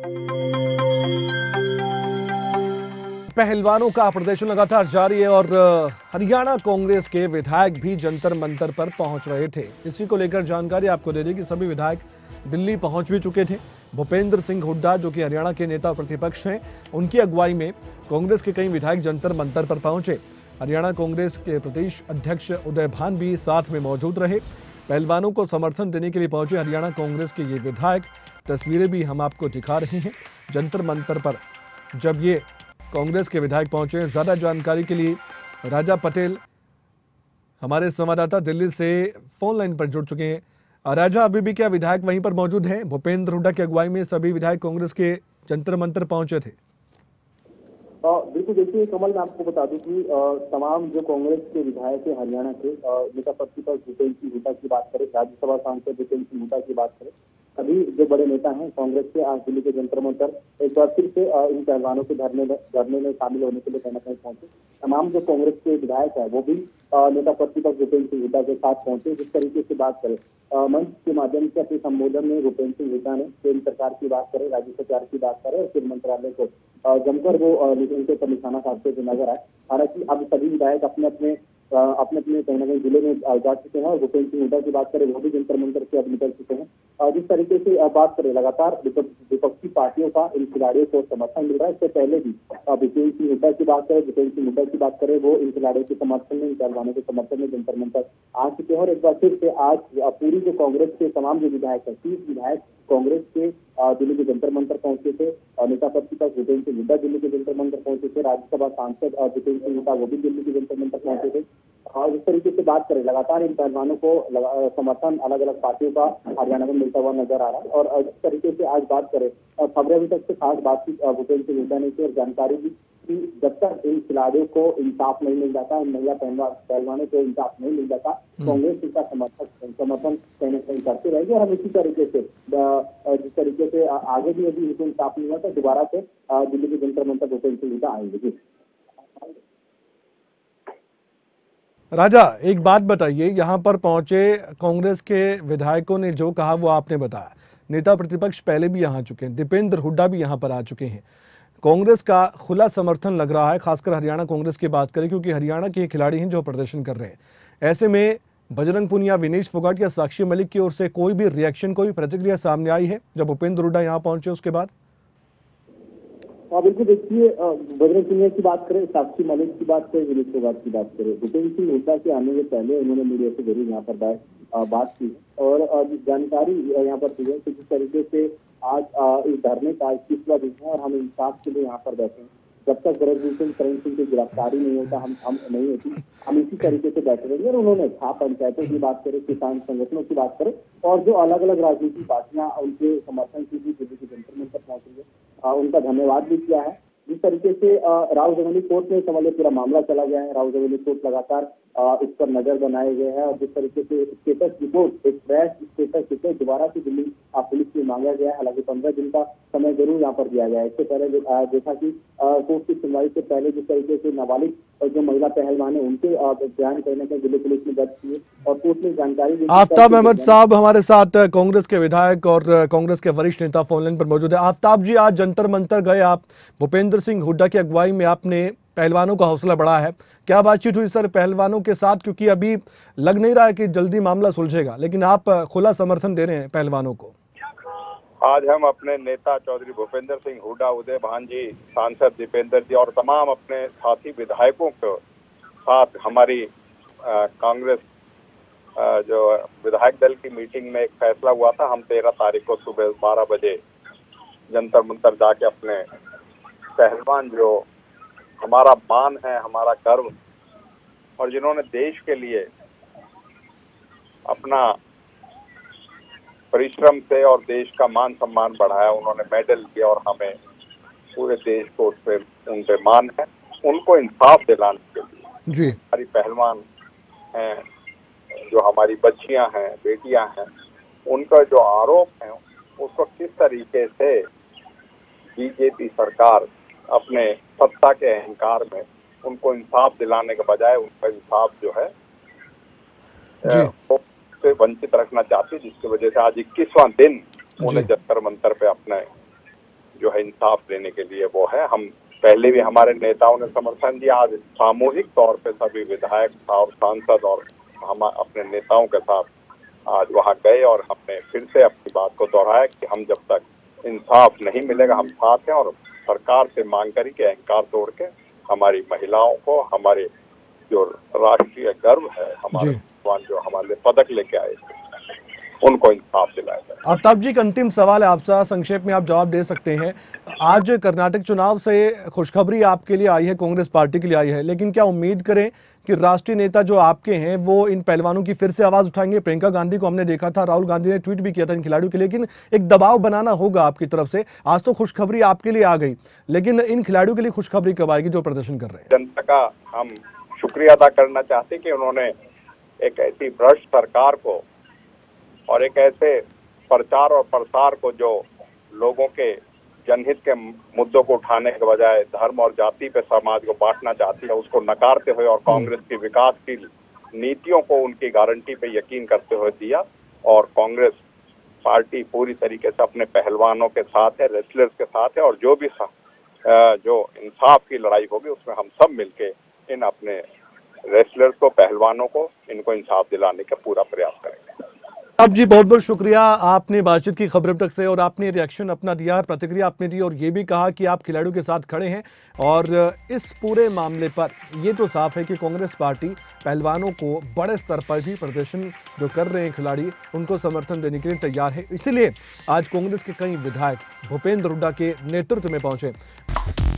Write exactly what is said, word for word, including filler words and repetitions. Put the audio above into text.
पहलवानों का प्रदर्शन लगातार जारी है और हरियाणा कांग्रेस के विधायक भी जंतर मंतर पर पहुंच रहे थे। इसी को लेकर जानकारी आपको दे दें कि सभी विधायक दिल्ली पहुंच भी चुके थे। भूपेंद्र सिंह हुड्डा जो कि हरियाणा के नेता प्रतिपक्ष हैं, उनकी अगुवाई में कांग्रेस के कई विधायक जंतर मंतर पर पहुंचे। हरियाणा कांग्रेस के प्रदेश अध्यक्ष उदय भान भी साथ में मौजूद रहे। पहलवानों को समर्थन देने के लिए पहुंचे हरियाणा कांग्रेस के ये विधायक, तस्वीरें भी हम आपको दिखा रहे हैं जंतर मंतर पर जब ये कांग्रेस के विधायक पहुंचे। ज्यादा जानकारी के लिए राजा पटेल हमारे संवाददाता दिल्ली से फोन लाइन पर जुड़ चुके हैं। राजा, अभी भी क्या विधायक वहीं पर मौजूद हैं? भूपेंद्र हुड्डा की अगुवाई में सभी विधायक कांग्रेस के जंतर मंतर पहुंचे थे। बिल्कुल, देखिए कमल, मैं आपको बता दूं कि तमाम जो कांग्रेस के विधायक है हरियाणा के, नेता प्रतिपक्ष भूपेंद्र सिंह हुड्डा की बात करें, राज्यसभा सांसद भूपेंद्र सिंह हुड्डा की बात करें, सभी जो बड़े नेता हैं कांग्रेस के आज दिल्ली के जंतर मंतर एक बार फिर से इन पहलवानों के धरने धरने में शामिल होने के लिए कहीं ना कहीं पहुंचे। तमाम जो कांग्रेस के विधायक है वो भी नेता प्रतिपक्ष भूपेंद्र सिंह हुड्डा के साथ पहुंचे। जिस तरीके से बात करें, मंच के माध्यम से अपने संबोधन में भूपेंद्र सिंह हुड्डा ने केंद्र सरकार की बात करें, राज्य सरकार की बात करें और फिर मंत्रालय को जमकर वो उनके पर निशाना साधते हुए नजर आए। हालांकि अब सभी विधायक अपने अपने अपने अपने कहीं ना कहीं जिले में जा चुके हैं और भूपेंद्र सिंह हुड्डा की बात करें वो भी जंतर मंतर से अब निकल चुके हैं। जिस तरीके से बात करें, लगातार विपक्षी पार्टियों का इन खिलाड़ियों को समर्थन मिल रहा है। इससे पहले भी भूपेंद्र सिंह हुड्डा की बात करें भूपेंद्र सिंह हुड्डा की बात करें वो इन खिलाड़ियों के समर्थन में, इन पहलवानों के समर्थन में जंतर मंतर आ चुके हैं। और एक बार फिर से आज पूरी जो कांग्रेस के तमाम जो विधायक है, तीस विधायक कांग्रेस के दिल्ली के जंतर मंतर पहुंचे थे। नेता प्रतिपक्ष भूपेंद्र सिंह हुड्डा दिल्ली के जंतर मंतर पहुंचे थे। राज्यसभा सांसद भूपेंद्र सिंह हुड्डा वो भी दिल्ली के जंतर मंतर पहुंचे थे। और इस तरीके से बात करें, लगातार इन पहलवानों को समर्थन अलग अलग पार्टियों का हरियाणा में मिलता हुआ नजर आ रहा है। और इस तरीके से आज बात करें, खबरें अभी तक से खास बातचीत भूपेंद्र सिंह हुड्डा ने की और जानकारी दी कि जब तक इन खिलाड़ियों को इंसाफ नहीं मिल जाता, इन महिला पहलवानों को इंसाफ नहीं मिल जाता, कांग्रेस इसका समर्थक समर्थन कहीं ना कहीं करते रहेगी। और हम इसी तरीके से जिस तरीके से आगे भी यदि इनको इंसाफ नहीं मिला तो दोबारा से दिल्ली के जंतर मंतर भूपेंद्र सिंह हुड्डा आएंगे। राजा, एक बात बताइए, यहाँ पर पहुंचे कांग्रेस के विधायकों ने जो कहा वो आपने बताया। नेता प्रतिपक्ष पहले भी यहाँ चुके हैं, दीपेंद्र हुड्डा भी यहाँ पर आ चुके हैं। कांग्रेस का खुला समर्थन लग रहा है, खासकर हरियाणा कांग्रेस की बात करें, क्योंकि हरियाणा के खिलाड़ी हैं जो प्रदर्शन कर रहे हैं। ऐसे में बजरंग पुनिया, विनेश फोगाट या साक्षी मलिक की ओर से कोई भी रिएक्शन, कोई प्रतिक्रिया सामने आई है जब भूपेंद्र हुड्डा यहाँ पहुंचे उसके बाद? हाँ बिल्कुल, देखिए बजरंग पुनिया की बात करें, साक्षी मलिक की बात करें, विनेश फोगाट की बात करें, भूपेंद्र सिंह हुड्डा के आने से पहले उन्होंने मीडिया से जरूर यहाँ पर बात की और जानकारी यहाँ पर दी है कि जिस तरीके से आज इस धरने का इक्कीसवां दिन है और हम इंसाफ के लिए यहाँ पर बैठे हैं। जब तक ब्रजभूषण शरण सिंह की गिरफ्तारी नहीं होता हम हम नहीं होती हम इसी तरीके से बैठे रहेंगे। और उन्होंने खाप पंचायतों की बात करें, किसान संगठनों की बात करें और जो अलग अलग राजनीतिक पार्टियां उनके समर्थन की भी दिल्ली के जंतर मंतर पहुंची है, उनका धन्यवाद भी किया है। जिस तरीके से राव जवेली कोर्ट में समझ पूरा मामला चला गया है, राव जवेली कोर्ट लगातार इस पर नजर बनाए गए हैं और जिस तरीके से स्टेटस रिपोर्ट, एक फ्रेश स्टेटस रिपोर्ट दोबारा से दिल्ली पुलिस में मांगा गया है। हालांकि पंद्रह दिन का समय जरूर यहाँ पर दिया गया है। इससे पहले देखा कि कोर्ट की सुनवाई से पहले जिस तरीके से नाबालिग और जो महिला पहलवान है उनके बयान कहने का दिल्ली पुलिस में दर्ज किए और कोर्ट में जानकारी दी। आफ्ताब अहमद साहब हमारे साथ, कांग्रेस के विधायक और कांग्रेस के वरिष्ठ नेता फोनलाइन पर मौजूद है। आफ्ताब जी, आज जंतर मंतर गए आप, भूपेंद्र सिंह हुड्डा की अगुवाई में आपने पहलवानों का हौसला बढ़ा है। क्या बातचीत हुई सर पहलवानों के साथ, क्योंकि अभी लग नहीं रहा है कि जल्दी मामला सुलझेगा, लेकिन आप खुला समर्थन दे रहे हैं पहलवानों को? आज हम अपने नेता चौधरी भूपेंद्र सिंह हुड्डा, उदय भान जी, सांसद दीपेंद्र जी और तमाम अपने साथी विधायकों के साथ हमारी आ, कांग्रेस आ, जो विधायक दल की मीटिंग में एक फैसला हुआ था। हम तेरह तारीख को सुबह बारह बजे जंतर मंतर जाके अपने पहलवान जो हमारा मान है, हमारा गर्व और जिन्होंने देश के लिए अपना परिश्रम से और देश का मान सम्मान बढ़ाया, उन्होंने मेडल दिया और हमें पूरे देश को उस पे उन पे मान है। उनको इंसाफ दिलाने के लिए जी हमारी पहलवान हैं, जो हमारी बच्चियां हैं, बेटियां हैं, उनका जो आरोप है उसको किस तरीके से बीजेपी सरकार अपने सत्ता के अहंकार में उनको इंसाफ दिलाने के बजाय उनका इंसाफ जो है वो से वंचित रखना चाहती, जिसकी वजह से आज इक्कीसवां दिन उन्हें जंतर मंतर पे अपने है इंसाफ देने के लिए वो है। हम पहले भी हमारे नेताओं ने समर्थन दिया, आज सामूहिक तौर पे सभी विधायक और सांसद और हम अपने नेताओं के साथ आज वहां गए और हमने फिर से अपनी बात को दोहराया कि हम जब तक इंसाफ नहीं मिलेगा हम साथ हैं, और सरकार से मांग करी कि अहंकार तोड़ के हमारी महिलाओं को, हमारे जो राष्ट्रीय गर्व है, हमारे जवान जो हमारे लिए पदक लेके आए थे, उनको इंसाफ दिलाया जाए। आफ्ताब जी, एक अंतिम सवाल है आपसे, संक्षेप में आप जवाब दे सकते हैं। आज कर्नाटक चुनाव से खुशखबरी आपके लिए आई है, कांग्रेस पार्टी के लिए आई है, लेकिन क्या उम्मीद करें कि राष्ट्रीय नेता जो आपके हैं वो इन पहलवानों की फिर से आवाज उठाएंगे? प्रियंका गांधी को हमने देखा था, राहुल गांधी ने ट्वीट भी किया था इन खिलाड़ियों के लिए, लेकिन एक दबाव बनाना होगा आपकी तरफ से। आज तो खुशखबरी आपके लिए आ गई, लेकिन इन खिलाड़ियों के लिए खुशखबरी कब आएगी जो प्रदर्शन कर रहे हैं? जनता का हम शुक्रिया अदा करना चाहते कि उन्होंने एक ऐसी भ्रष्ट सरकार को और एक ऐसे प्रचार और प्रसार को जो लोगों के जनहित के मुद्दों को उठाने के बजाय धर्म और जाति पे समाज को बांटना चाहती है, उसको नकारते हुए और कांग्रेस की विकास की नीतियों को उनकी गारंटी पे यकीन करते हुए दिया। और कांग्रेस पार्टी पूरी तरीके से अपने पहलवानों के साथ है, रेसलर्स के साथ है, और जो भी जो इंसाफ की लड़ाई होगी उसमें हम सब मिलके इन अपने रेसलर्स को, पहलवानों को, इनको इंसाफ दिलाने का पूरा प्रयास करेंगे। अब जी बहुत बहुत शुक्रिया, आपने बातचीत की खबर तक से और आपने रिएक्शन अपना दिया है, प्रतिक्रिया आपने दी और ये भी कहा कि आप खिलाड़ियों के साथ खड़े हैं। और इस पूरे मामले पर ये तो साफ है कि कांग्रेस पार्टी पहलवानों को बड़े स्तर पर भी प्रदर्शन जो कर रहे हैं खिलाड़ी, उनको समर्थन देने के लिए तैयार है। इसीलिए आज कांग्रेस के कई विधायक भूपेंद्र हुड्डा के नेतृत्व में पहुंचे।